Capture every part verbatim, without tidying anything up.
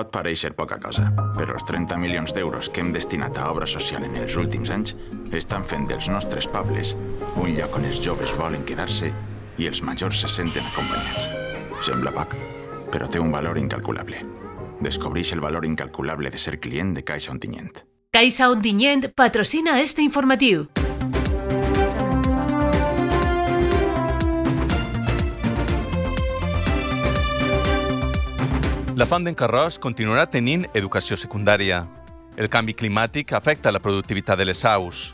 Pot pareixer poca cosa, però els trenta milions d'euros que hem destinat a obra social en els últims anys estan fent dels nostres pobles un lloc on els joves volen quedar-se i els majors se senten acompanyats. Sembla poc, però té un valor incalculable. Descobreix el valor incalculable de ser client de Caixa Ontinyent. Caixa Ontinyent patrocina este informatiu. La Font d'en Carròs continuarà tenint educació secundària. El canvi climàtic afecta la productivitat de les aus.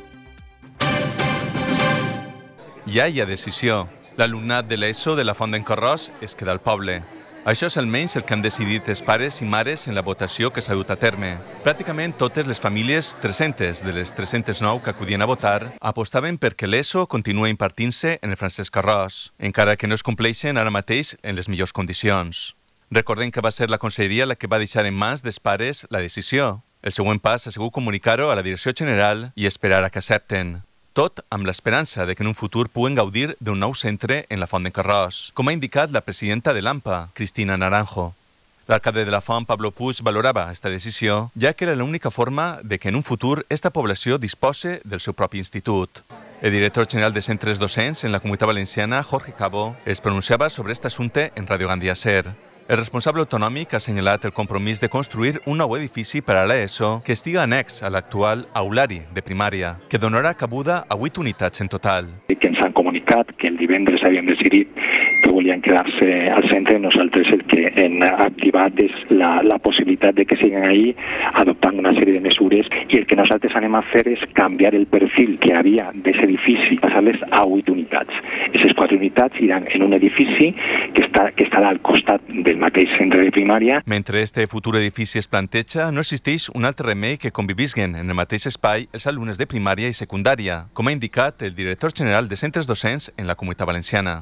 Ja hi ha decisió. L'alumnat de l'ESO de la Font d'en Carròs es queda al poble. Això és almenys el que han decidit els pares i mares en la votació que s'ha dut a terme. Pràcticament totes les famílies, tres-centes de les tres-centes nou que acudien a votar, apostaven perquè l'ESO continua impartint-se en el Francesc Carròs, encara que no es compleixen ara mateix en les millors condicions. Recordem que va ser la Conselleria la que va deixar en mans dels pares la decisió. El següent pas ha sigut comunicar-ho a la Direcció General i esperar a que accepten. Tot amb l'esperança de que en un futur puguen gaudir d'un nou centre en la Font d'en Carròs, com ha indicat la presidenta de l'AMPA, Cristina Naranjo. L'alcalde de la Font, Pablo Puig, valorava aquesta decisió, ja que era l'única forma de que en un futur esta població dispose del seu propi institut. El director general de centres docents en la Comunitat Valenciana, Jorge Cabo, es pronunciava sobre aquest assumpte en Radio Gandia Ser. El responsable autonòmic ha assenyalat el compromís de construir un nou edifici per a l'ESO que estiga annex a l'actual aulari de primària, que donarà cabuda a vuit unitats en total. Que ens han comunicat que el divendres havien decidit que volien quedar-se al centre. Nosaltres el que hem activat és la, la possibilitat de que siguin ahí adoptant una sèrie de mesures i el que nosaltres anem a fer és canviar el perfil que havia d'aquest edifici, passar-les a vuit unitats. Aquestes quatre unitats iran en un edifici que, està, que estarà al costat del mateix centre de primària. Mentre este futur edifici es planteja, no existeix un altre remei que convivisquen en el mateix espai els alumnes de primària i secundària, com ha indicat el director general de centres docents en la Comunitat Valenciana.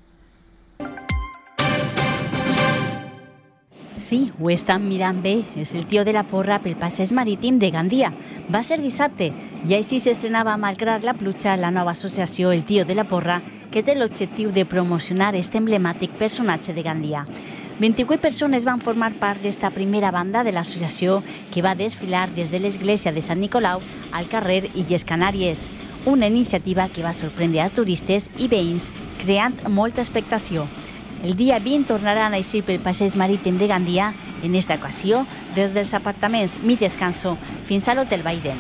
Sí, ho estan mirant bé. És el tio de la porra pel passeig marítim de Gandia. Va ser dissabte i així s'estrenava malgrat la pluja la nova associació El Tio de la Porra, que té l'objectiu de promocionar aquest emblemàtic personatge de Gandia. vint-i-vuit persones van formar part d'esta primera banda de l'associació que va desfilar des de l'església de Sant Nicolau al carrer Illes Canàries, una iniciativa que va sorprendre a turistes i veïns, creant molta expectació. El dia vint tornaran a eixir pel passeig marítim de Gandia, en esta ocasió des dels apartaments Mi Descanso fins a l'Hotel Baiden.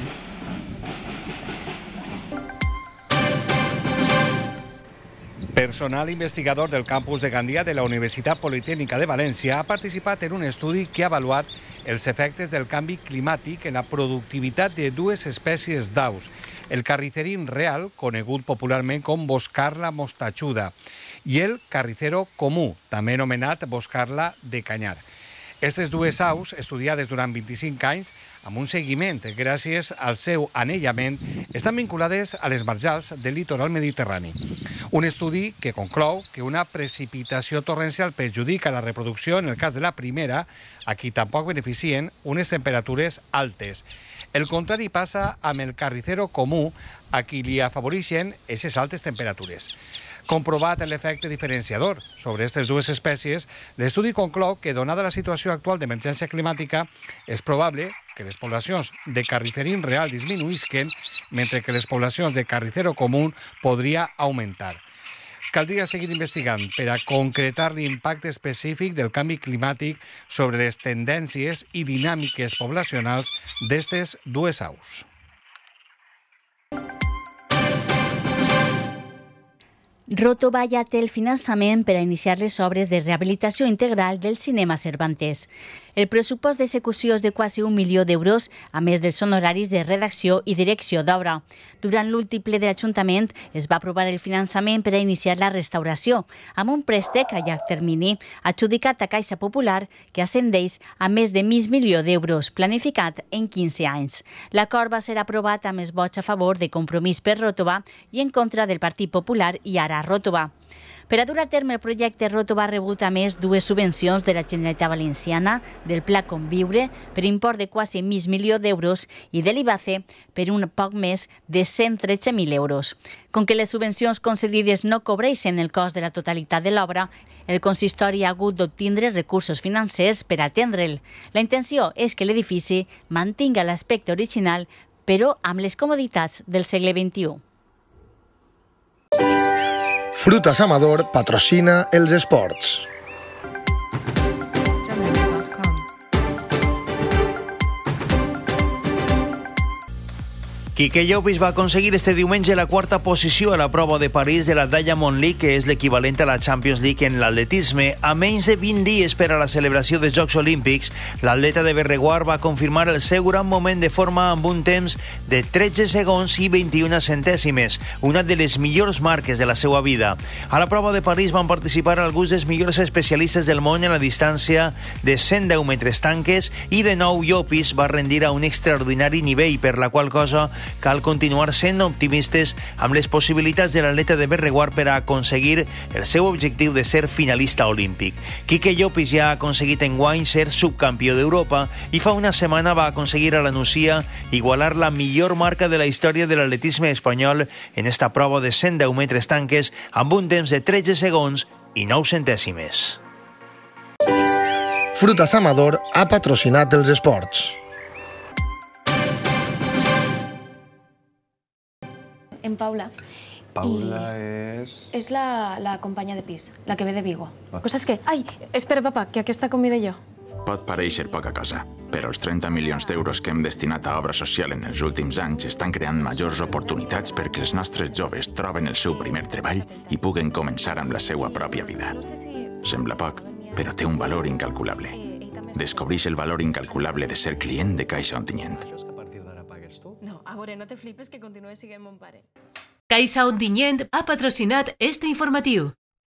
Personal investigador del campus de Gandia de la Universitat Politécnica de València ha participat en un estudi que ha avaluat els efectes del canvi climàtic en la productivitat de dues espècies d'aus, el carricerín real, conegut popularment com boscarla mostachuda, i el carricero comú, també anomenat boscarla de canyar. Aquestes dues aus, estudiades durant vint-i-cinc anys, amb un seguiment gràcies al seu anellament, estan vinculades a les marjals del litoral mediterrani. Un estudi que conclou que una precipitació torrencial perjudica la reproducció en el cas de la primera, a qui tampoc beneficien unes temperatures altes. El contrari passa amb el carricero comú, a qui li afavoreixen aquestes altes temperatures. Comprovat l'efecte diferenciador sobre aquestes dues espècies, l'estudi conclou que, donada la situació actual d'emergència climàtica, és probable que les poblacions de carricerín real disminuïsquen, mentre que les poblacions de carricero comú podria augmentar. Caldria seguir investigant per a concretar l'impacte específic del canvi climàtic sobre les tendències i dinàmiques poblacionals d'aquestes dues aus. Ròtova ja té el finançament per a iniciar les obres de rehabilitació integral del cinema Cervantes. El pressupost d'execució és de quasi un milió d'euros, a més dels honoraris de redacció i direcció d'obra. Durant l'últim ple de l'Ajuntament es va aprovar el finançament per a iniciar la restauració, amb un préstec a llarg termini adjudicat a Caixa Popular que ascendeix a més de mig milió d'euros, planificat en quinze anys. L'acord va ser aprovat amb els vots a favor de Compromís per Ròtova i en contra del Partit Popular i Ara Ròtova. Per a dur a terme el projecte, Roto va rebut a més dues subvencions de la Generalitat Valenciana, del Pla Conviure, per import de quasi mig milió d'euros, i de l'IBACE per un poc més de cent tretze mil euros. Com que les subvencions concedides no cobreixen el cost de la totalitat de l'obra, el consistori ha hagut d'obtindre recursos financers per atendre'l. La intenció és que l'edifici mantinga l'aspecte original, però amb les comoditats del segle vint-i-u. Frutas Amador patrocina els esports. Quique Llopis va aconseguir este diumenge la quarta posició a la prova de París de la Diamond League, que és l'equivalent a la Champions League en l'atletisme. A menys de vint dies per a la celebració dels Jocs Olímpics, l'atleta de Berreguard va confirmar el seu gran moment de forma amb un temps de tretze segons i vint-i-una centèsimes, una de les millors marques de la seva vida. A la prova de París van participar alguns dels millors especialistes del món en la distància de cent deu metres tanques i de nou Llopis va rendir a un extraordinari nivell, per la qual cosa cal continuar sent optimistes amb les possibilitats de l'atleta de Berreguard per a aconseguir el seu objectiu de ser finalista olímpic. Quique Llopis ja ha aconseguit enguany ser subcampió d'Europa i fa una setmana va aconseguir a la Nucia igualar la millor marca de la història de l'atletisme espanyol en esta prova de cent deu metres tanques amb un temps de tretze segons i nou centèsimes. Frutas Amador ha patrocinat els esports. En Paula. Paula I és... és la, la companya de pis, la que ve de Vigo. Coses que... Ai, espera, papa, que aquesta convida jo. Pot pareixer poca cosa, però els trenta milions d'euros que hem destinat a obra social en els últims anys estan creant majors oportunitats perquè els nostres joves troben el seu primer treball i puguen començar amb la seva pròpia vida. Sembla poc, però té un valor incalculable. Descobreix el valor incalculable de ser client de Caixa Ontinyent. No, a veure, no te flipes que continue siguent mon pare. Caixa Ontinyent ha patrocinat este informatiu.